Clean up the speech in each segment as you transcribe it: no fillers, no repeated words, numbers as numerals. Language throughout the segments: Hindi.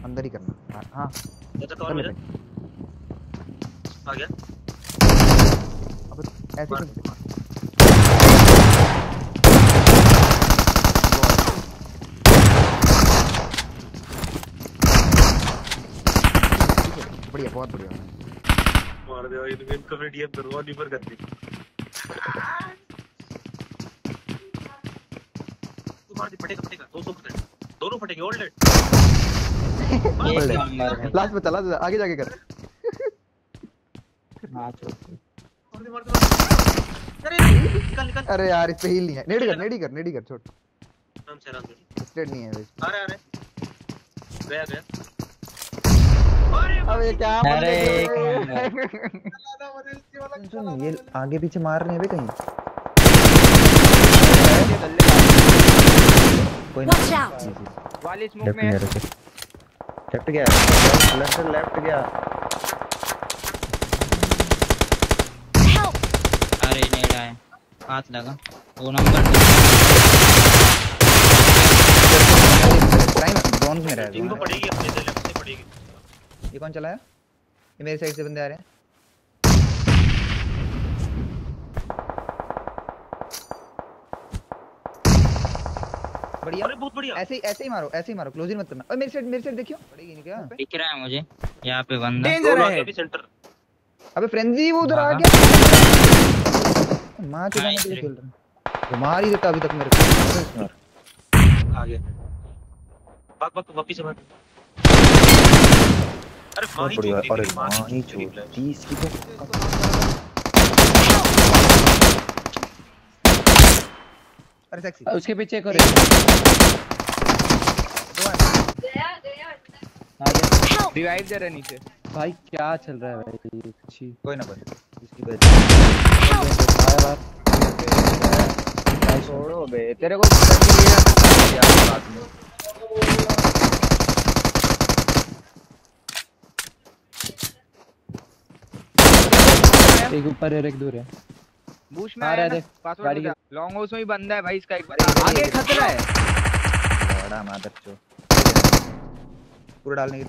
अंदर ही करना। हाँ अच्छा टॉर मेरे आ गया। अब ऐसे मार। बढ़िया, बहुत बढ़िया। मार दे भाई, इनको फिर डीएम करूंगा, डिफर कर दी। तू मार दे, फटेगा 200%। दोनों फटेंगे, ऑल डेड। लास्ट में चला, आगे जाके कर। हाँ छोड़। मार दे। अरे निकल। अरे यार, इस पे हील नहीं है। नेडी कर छोड़। आराम से स्टेट नहीं है वैसे। आ रहा गया। अबे क्या अरे सुन, ये आगे पीछे मार रहे हैं बे कहीं। कोई ना वाली स्मोक में लेफ्ट गया, लेफ्ट गया। अरे नेड़ा है, हाथ लगा। 2 नंबर टाइम जोन में रह इनको पड़ेगी, अपने से लेफ्ट से पड़ेगी। ये कौन चला है? ये मेरे साइड से बंदे आ रहे हैं। बढ़िया, अरे बहुत बढ़िया। ऐसे ही मारो, क्लोज इन मत करना। ओए मेरे साइड देखियो, पड़ेगी नहीं क्या? दिख रहा है मुझे यहाँ पे बंदा। डेंजर है अभी सेंटर। अबे फ्रेंजी वो उधर आ गया। मां चुदाने के लिए खेल रहा है। मार ही देता अभी तक मेरे को। आगे भाग वापस से भाग। अरे मां ही बढ़िया। चूती, अरे मां मां ही चूती। 30 की तो। अरे सेक्सी उसके पीछे करे। रिवाइव दे रहा नीचे। भाई क्या चल रहा है भाई? अच्छी कोई ना इसकी वजह छोड़ो बे, तेरे को यार बात में। एक ऊपर है, एक दूर है। बूश में आ रहा है, पासवर्ड दे। लॉन्ग हाउस में ही बंदा है भाई, इसका एक बार आगे खतरा है। बड़ा मादर चो पूरा डालने की।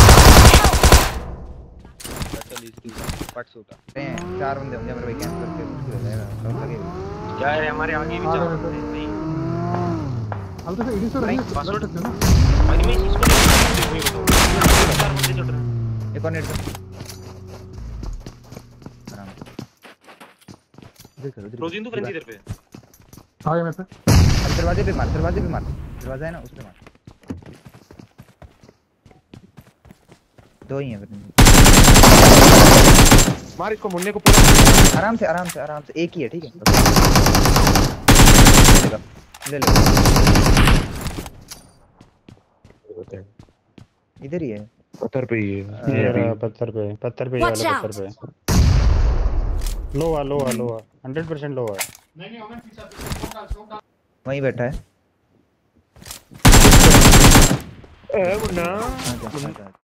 चल इसकी पट्स होता 4 बंदे होंगे मेरे भाई, कैंप करके मुश्किल हो जाएगा। सब लगेगा क्या है हमारे आगे भी चल नहीं। अब तो एडी सो रही है पासवर्ड सकते हो ना। भाई मैं इसको नहीं बताऊं। 4 बंदे चल रहे हैं। एक और नेट कर आराम से। देख लो रोजिन तो फ्रेंजी इधर पे है। आ गया मैं पे। अब दरवाजे पे मार। दरवाजा है ना, उस पे मार। 2 ही हैं फिर। मार इसको, मुन्ने को पूरा आराम से एक ही है, ठीक है। ले लो इधर ही है। पत्थर पे ही है। पत्थर पे ये वाला पत्थर पे। लो आ 100% लो आ। नहीं ओमन पीछे स्मोक डाल। वहीं बैठा है। मुन्ना